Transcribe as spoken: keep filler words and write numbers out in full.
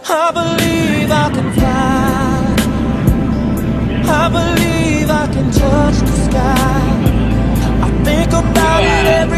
I believe I can fly. I believe I can touch the sky. I think about it every